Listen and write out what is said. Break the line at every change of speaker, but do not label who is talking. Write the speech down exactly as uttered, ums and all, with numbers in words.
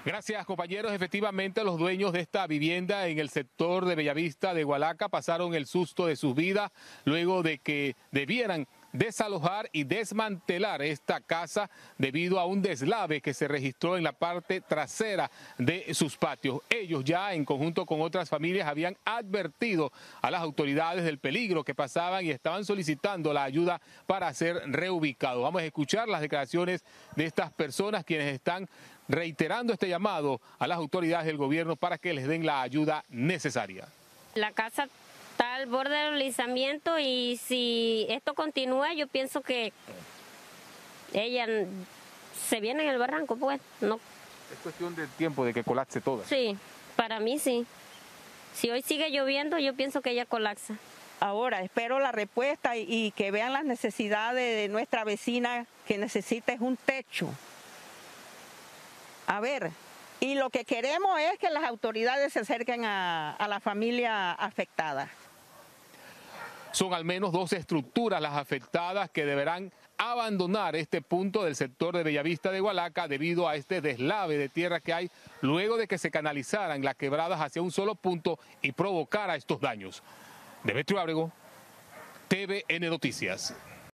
Gracias, compañeros. Efectivamente, los dueños de esta vivienda en el sector de Bellavista de Gualaca pasaron el susto de sus vidas luego de que debieran desalojar y desmantelar esta casa debido a un deslave que se registró en la parte trasera de sus patios. Ellos ya, en conjunto con otras familias, habían advertido a las autoridades del peligro que pasaban y estaban solicitando la ayuda para ser reubicados. Vamos a escuchar las declaraciones de estas personas quienes están reiterando este llamado a las autoridades del gobierno para que les den la ayuda necesaria.
La casa está al borde del deslizamiento y si esto continúa, yo pienso que ella se viene en el barranco, pues. No.
Es cuestión de tiempo de que colapse todo.
Sí, para mí sí. Si hoy sigue lloviendo, yo pienso que ella colapsa.
Ahora espero la respuesta y, y que vean las necesidades de nuestra vecina que necesita es un techo. A ver, y lo que queremos es que las autoridades se acerquen a, a la familia afectada.
Son al menos dos estructuras las afectadas que deberán abandonar este punto del sector de Bellavista de Gualaca debido a este deslave de tierra que hay luego de que se canalizaran las quebradas hacia un solo punto y provocara estos daños. Demetrio Ábrego, T V N Noticias.